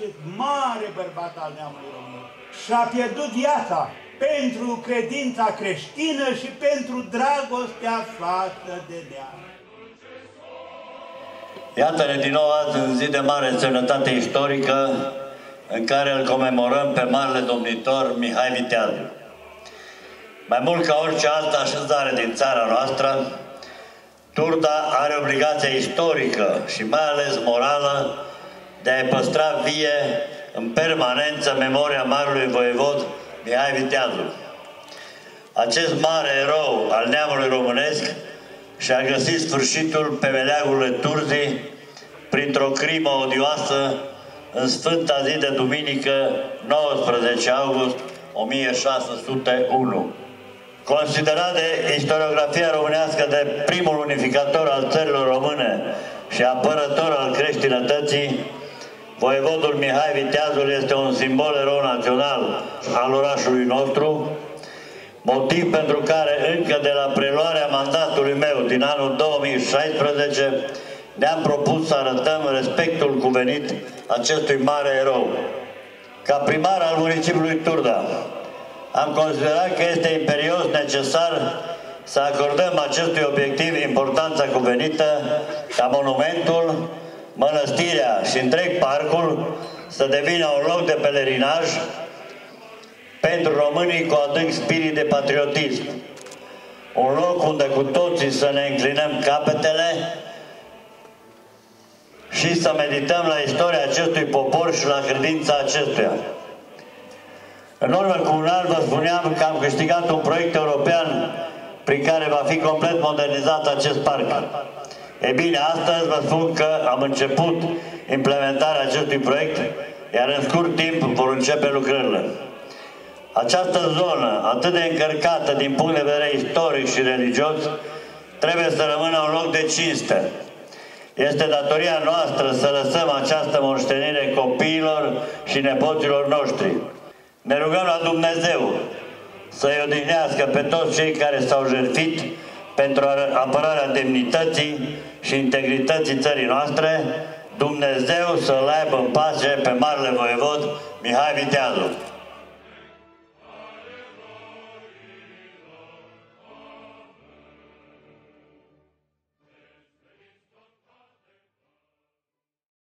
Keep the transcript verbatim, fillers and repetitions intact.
acest mare bărbat al neamului român. Și-a pierdut viața pentru credința creștină și pentru dragostea față de neam. Iată-ne din nou azi în zi de mare însemnătate istorică în care îl comemorăm pe marele domnitor Mihai Viteazu. Mai mult ca orice altă așezare din țara noastră, Turda are obligația istorică și mai ales morală de a-i păstra vie în permanență memoria marelui voievod Mihai Viteazu. Acest mare erou al neamului românesc și-a găsit sfârșitul pe meleagurile Turzii printr-o crimă odioasă în sfânta zi de duminică nouăsprezece august o mie șase sute unu. Considerat de istoriografia românească de primul unificator al țărilor române și apărător al creștinătății, voievodul Mihai Viteazul este un simbol erou național al orașului nostru, motiv pentru care încă de la preluarea mandatului meu din anul două mii șaisprezece ne-am propus să arătăm respectul cuvenit acestui mare erou. Ca primar al municipiului Turda, am considerat că este imperios necesar să acordăm acestui obiectiv importanța cuvenită ca monumentul, mănăstirea și întreg parcul să devină un loc de pelerinaj pentru românii cu adânc spirit de patriotism. Un loc unde cu toții să ne înclinăm capetele și să medităm la istoria acestui popor și la credința acestuia. În urmă cu un an vă spuneam că am câștigat un proiect european prin care va fi complet modernizat acest parc. E bine, astăzi vă spun că am început implementarea acestui proiect, iar în scurt timp vor începe lucrările. Această zonă, atât de încărcată din punct de vedere istoric și religios, trebuie să rămână un loc de cinste. Este datoria noastră să lăsăm această moștenire copiilor și nepoților noștri. Ne rugăm la Dumnezeu să-i odihnească pe toți cei care s-au jertfit pentru apărarea demnității și integrității țării noastre. Dumnezeu să-l aibă în pace pe marele voievod Mihai Viteazu.